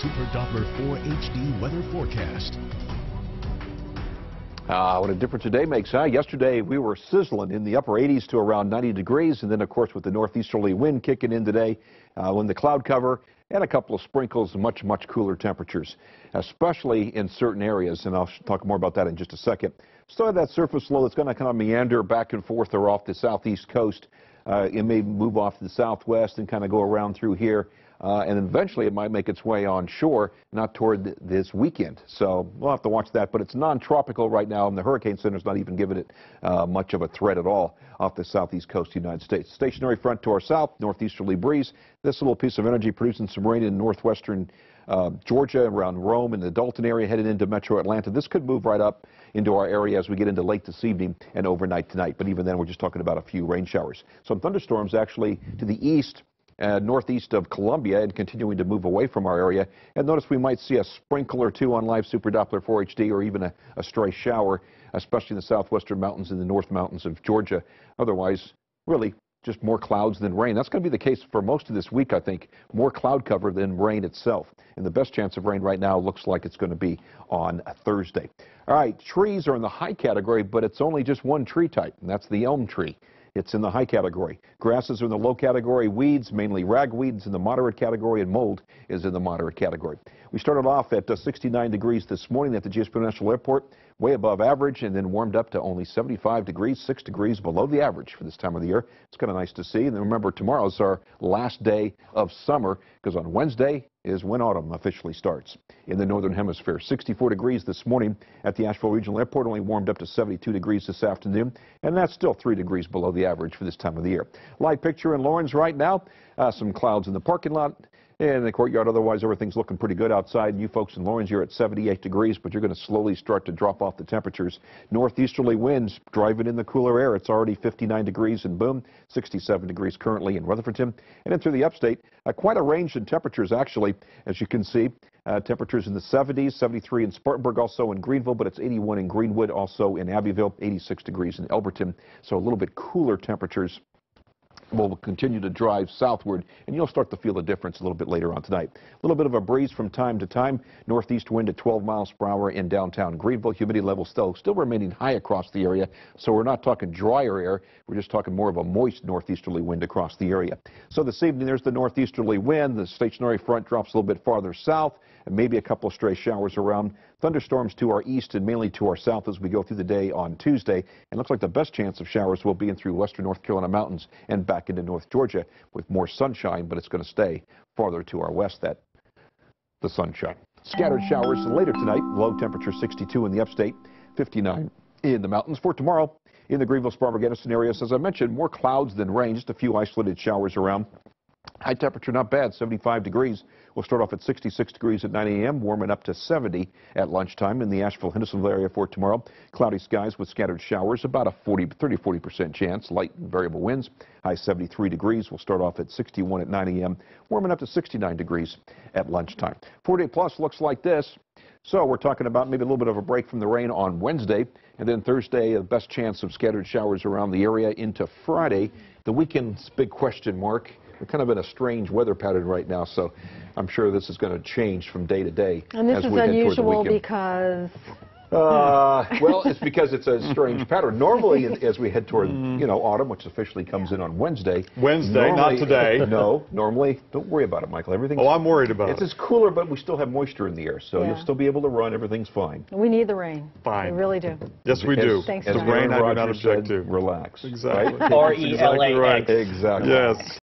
Super Doppler 4 HD weather forecast. What a difference a day makes, huh? Yesterday we were sizzling in the upper 80s to around 90 degrees, and then of course with the northeasterly wind kicking in today, when the cloud cover and a couple of sprinkles, much cooler temperatures, especially in certain areas, and I'll talk more about that in just a second. So that surface low that's going to kind of meander back and forth or off the southeast coast. It may move off to the southwest and kind of go around through here. And eventually it might make its way onshore, not toward this weekend. So we'll have to watch that. But it's non-tropical right now, and the Hurricane Center's not even giving it much of a threat at all off the southeast coast of the United States. Stationary front to our south, northeasterly breeze. This little piece of energy producing some rain in northwestern Georgia, around Rome and the Dalton area, headed into metro Atlanta. This could move right up into our area as we get into late this evening and overnight tonight. But even then, we're just talking about a few rain showers. Some thunderstorms actually to the east, northeast of Columbia, and continuing to move away from our area. And notice we might see a sprinkle or two on live Super Doppler 4 HD, or even a stray shower, especially in the southwestern mountains and the north mountains of Georgia. Otherwise, really just more clouds than rain. That's going to be the case for most of this week, I think. More cloud cover than rain itself. And the best chance of rain right now looks like it's going to be on Thursday. All right, trees are in the high category, but it's only just one tree type, and that's the elm tree. It's in the high category. Grasses are in the low category. Weeds, mainly ragweeds, in the moderate category, and mold is in the moderate category. We started off at 69 degrees this morning at the GSP National Airport, way above average, and then warmed up to only 75 degrees, 6 degrees below the average for this time of the year. It's kind of nice to see. And then remember, tomorrow's our last day of summer, because on Wednesday is when autumn officially starts in the northern hemisphere. 64 degrees this morning at the Asheville Regional Airport, only warmed up to 72 degrees this afternoon, and that's still 3 degrees below the average for this time of the year. Live picture in Lawrence right now, some clouds in the parking lot and the courtyard. Otherwise, everything's looking pretty good outside. You folks in Lawrence, you're at 78 degrees, but you're going to slowly start to drop off the temperatures. Northeasterly winds driving in the cooler air. It's already 59 degrees in Boone, 67 degrees currently in Rutherfordton. And into the upstate, quite a range in temperatures, actually, as you can see. Temperatures in the 70s, 73 in Spartanburg, also in Greenville, but it's 81 in Greenwood, also in Abbeville, 86 degrees in Elberton. So a little bit cooler temperatures will continue to drive southward, and you'll start to feel the difference a little bit later on tonight. A little bit of a breeze from time to time. Northeast wind at 12 miles per hour in downtown Greenville. Humidity level still remaining high across the area, so we're not talking drier air. We're just talking more of a moist northeasterly wind across the area. So this evening, there's the northeasterly wind. The stationary front drops a little bit farther south, and maybe a couple of stray showers around. Thunderstorms to our east and mainly to our south as we go through the day on Tuesday. And looks like the best chance of showers will be in through western North Carolina mountains and back into North Georgia with more sunshine, but it's going to stay farther to our west, the sunshine. Scattered showers later tonight. Low temperature 62 in the upstate, 59 in the mountains. For tomorrow, in the Greenville, Spartanburg, Edison areas, as I mentioned, more clouds than rain, just a few isolated showers around. High temperature not bad, 75 degrees. We'll start off at 66 degrees at 9 a.m., warming up to 70 at lunchtime in the Asheville-Hendersonville area for tomorrow. Cloudy skies with scattered showers, about a 30-40% chance, light and variable winds. High 73 degrees. We'll start off at 61 at 9 a.m., warming up to 69 degrees at lunchtime. 4-day plus looks like this. So we're talking about maybe a little bit of a break from the rain on Wednesday, and then Thursday, the best chance of scattered showers around the area into Friday. The weekend's big question mark. We're kind of in a strange weather pattern right now, so I'm sure this is going to change from day to day. And this is unusual because... well, it's because it's a strange pattern. Normally, as we head toward, autumn, which officially comes in on Wednesday. Not today. No, normally, don't worry about it, Michael. Everything's I'm worried about it. It's cooler, but we still have moisture in the air, so you'll still be able to run. Everything's fine. We need the rain. Fine. We really do. Yes, we do. Thanks, as John. The rain, I do not Rogers object said, to. Relax. Exactly. Right? R-E-L-A-X. Exactly. Yes.